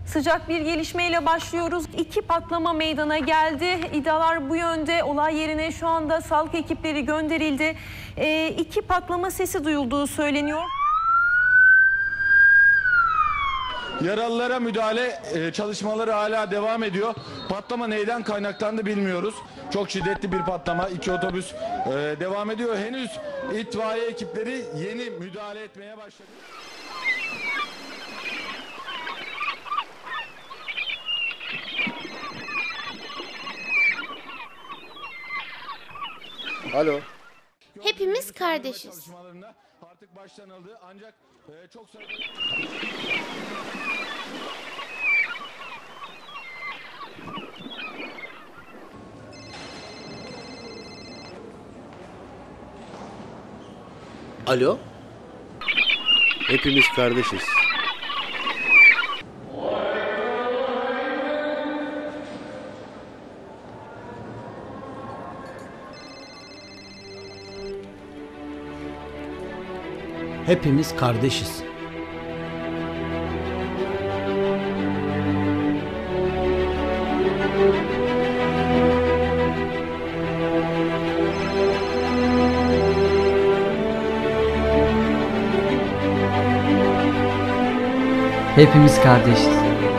Sıcak bir gelişmeyle başlıyoruz. 2 patlama meydana geldi. İddialar bu yönde. Olay yerine şu anda sağlık ekipleri gönderildi. 2 patlama sesi duyulduğu söyleniyor. Yaralılara müdahale çalışmaları hala devam ediyor. Patlama neyden kaynaklandı bilmiyoruz. Çok şiddetli bir patlama. 2 otobüs devam ediyor. Henüz itfaiye ekipleri yeni müdahale etmeye başladı. Alo. Hepimiz kardeşiz. Çalışmalarına artık başlanıldı ancak çok sayıda... Alo. Hepimiz kardeşiz. Hepimiz kardeşiz. Hepimiz kardeşiz.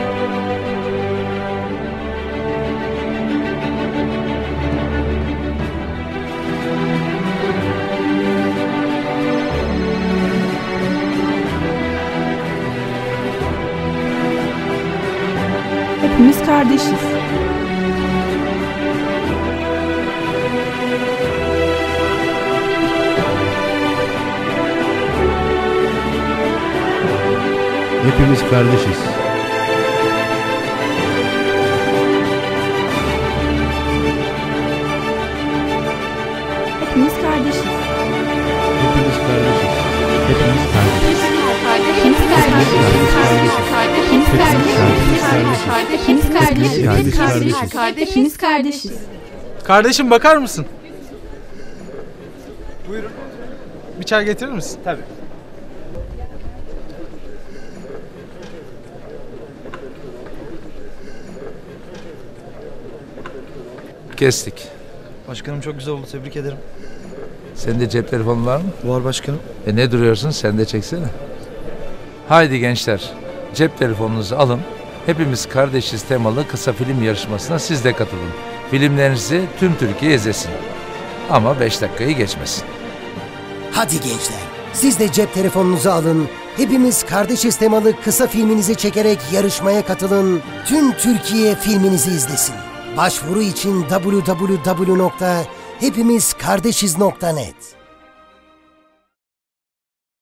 Hepimiz kardeşiz. Hepimiz kardeşiz. Hepimiz kardeşiz. Hepimiz kardeşiz. Hepimiz kardeşiz. Hepimiz kardeşiz. Kardeşim bakar mısın? Buyurun. Bir çay getirir misin? Tabii. Kestik. Başkanım çok güzel oldu. Tebrik ederim. Sende cep telefonu var mı? Var başkanım. Ne duruyorsun? Sen de çeksene. Haydi gençler. Cep telefonunuzu alın. Hepimiz kardeşiz temalı kısa film yarışmasına siz de katılın. Filmlerinizi tüm Türkiye izlesin. Ama 5 dakikayı geçmesin. Hadi gençler, siz de cep telefonunuzu alın. Hepimiz kardeşiz temalı kısa filminizi çekerek yarışmaya katılın. Tüm Türkiye filminizi izlesin. Başvuru için www.hepimizkardeşiz.net